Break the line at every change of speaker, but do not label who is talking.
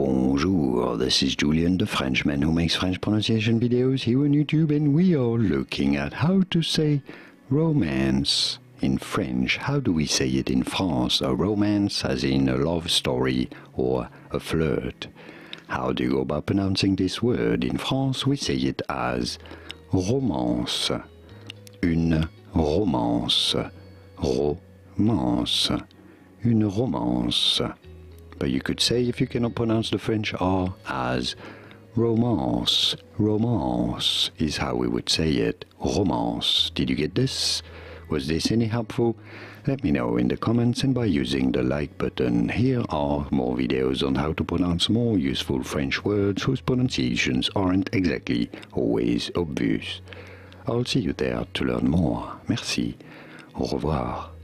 Bonjour, this is Julien, the Frenchman who makes French pronunciation videos here on YouTube, and we are looking at how to say romance in French. How do we say it in France? A romance as in a love story or a flirt. How do you go about pronouncing this word? In France we say it as romance. Une romance. Romance. Une romance. But you could say, if you cannot pronounce the French R, as romance. Romance is how we would say it. Romance. Did you get this? Was this any helpful? Let me know in the comments and by using the like button. Here are more videos on how to pronounce more useful French words whose pronunciations aren't exactly always obvious. I'll see you there to learn more. Merci. Au revoir.